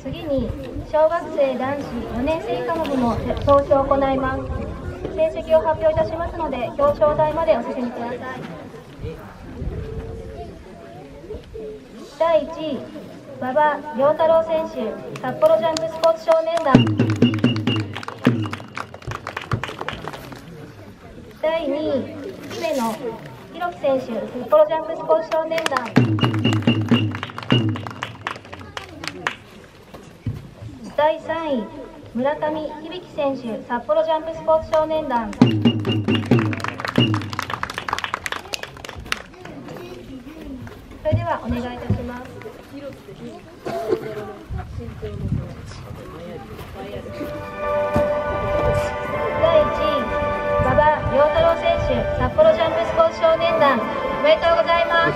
次に小学生男子4年生以下の部の表彰を行います。成績を発表いたしますので表彰台までお進みください。第1位、馬場良太郎選手、札幌ジャンプスポーツ少年団。第2位、姫野弘樹選手、札幌ジャンプスポーツ少年団。第3位、村上響選手、札幌ジャンプスポーツ少年団。それではお願いいたします。第1位、馬場良太郎選手、札幌ジャンプスポーツ少年団。おめでとうございます。